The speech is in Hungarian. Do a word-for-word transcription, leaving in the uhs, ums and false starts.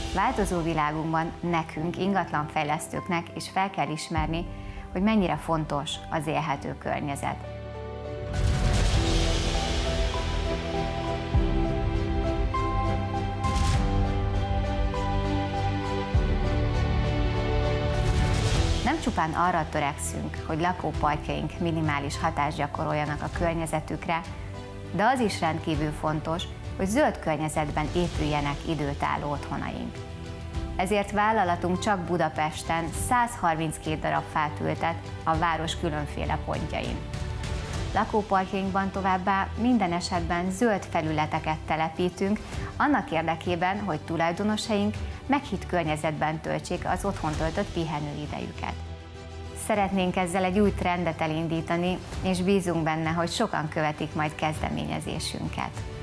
Változó világunkban nekünk, ingatlanfejlesztőknek is fel kell ismerni, hogy mennyire fontos az élhető környezet. Nem csupán arra törekszünk, hogy lakóparkjaink minimális hatást gyakoroljanak a környezetükre, de az is rendkívül fontos, hogy zöld környezetben épüljenek időtálló otthonaink. Ezért vállalatunk csak Budapesten száz harminckét darab fát ültet a város különféle pontjain. Lakóparkjainkban továbbá minden esetben zöld felületeket telepítünk, annak érdekében, hogy tulajdonosaink meghitt környezetben töltsék az otthon töltött pihenőidejüket. Szeretnénk ezzel egy új trendet elindítani, és bízunk benne, hogy sokan követik majd kezdeményezésünket.